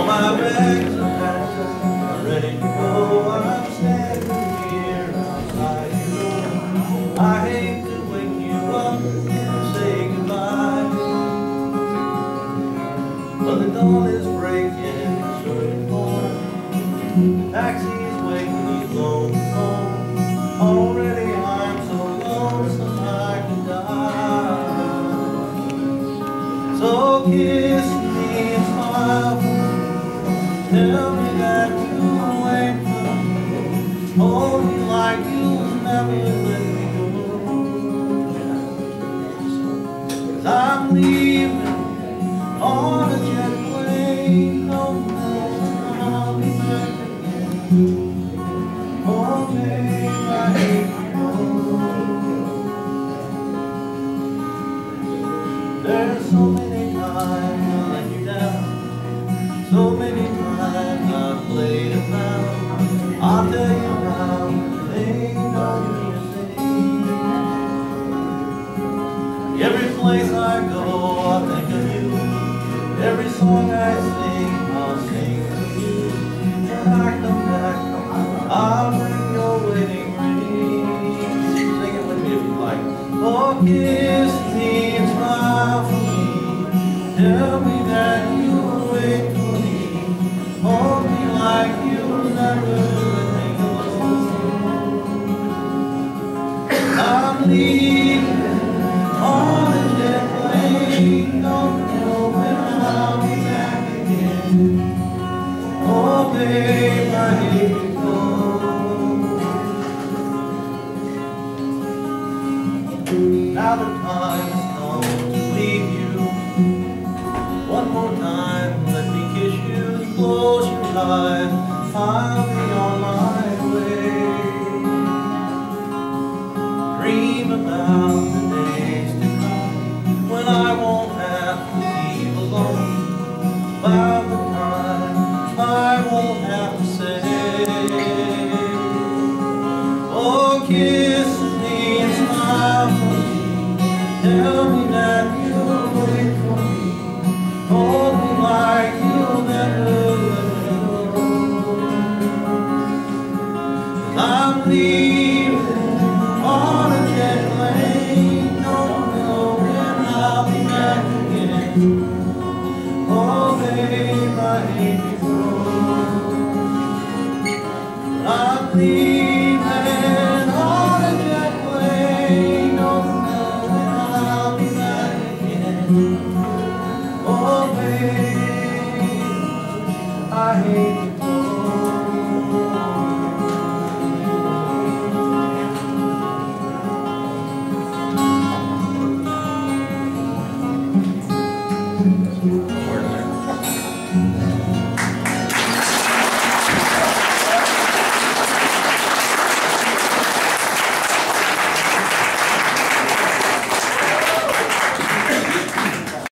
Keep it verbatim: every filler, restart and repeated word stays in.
my bags are packed, I'm ready to go. I'm standing here outside your door. I hate to wake you up and say goodbye, but the dawn is breaking, so it's born. Taxi's waiting, he's lone home. Already I'm so lonesome I could die. So kiss me and smile for me. Tell me that you'll wait for me. Hold me like you'll never let me go. 'Cause I'm leaving on a jet plane. No more I'll be back again. Oh babe, I hate you go. There's so many times I let you down, so many times I've played around. I'll tell you now, they don't mean a thing. Every place I go, I think of you. Every song I sing, I'll sing to you. When I come back, I'll bring your wedding ring. Sing it with me if you like. Oh, kiss me and smile for me. Tell me that you'll wait for me. Hold me like you'll never let me go. I'm leaving on a jet plane. Don't know when I'll be back again. Oh, babe, I hate you go. Now the time has come to leave you. One more time, let me kiss you. Close your eyes, I'll be on my way. Dream about the days to come when I won't have to leave alone. About the time I won't have to say, oh, kiss me and smile for me. Tell me that you'll wait for me. Hold me like you'll never let me go. 'Cause I'm leaving on a jet plane. Don't know when I'll be back again. Oh, babe, I hate you so. I'm leaving on a jet plane. Don't know when I'll be back again. Oh, babe, I hate you.